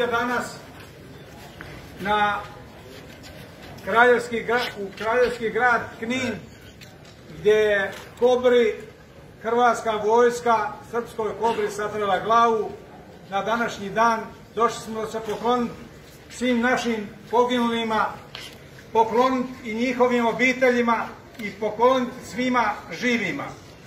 ovdje danas u kraljevski grad Knin, gdje je Kobri, Hrvatska vojska, srpskoj Kobri satrala glavu. Na današnji dan došli smo se pokloniti svim našim poginulima, pokloniti i njihovim obiteljima i pokloniti svima živima.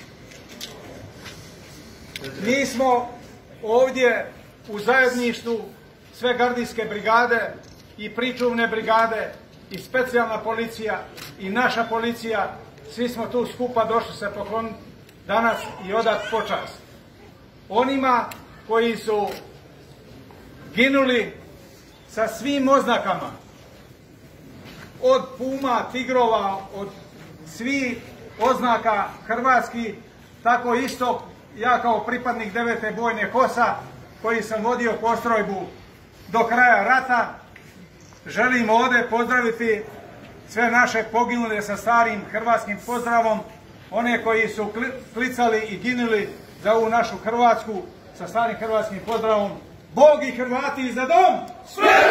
Mi smo ovdje u zajedništvu sve gardijske brigade i pričuvne brigade i specijalna policija i naša policija, svi smo tu skupa došli se pokloniti danas i odati počast onima koji su ginuli sa svim oznakama, od puma, tigrova, od svih oznaka hrvatskih, tako isto ja kao pripadnik 9. bojne HOS-a koji sam vodio postrojbu do kraja rata, želim ovdje pozdraviti sve naše poginule sa starim hrvatskim pozdravom, one koji su klicali i ginuli za ovu našu Hrvatsku sa starim hrvatskim pozdravom: Bog i Hrvati za dom! Sve!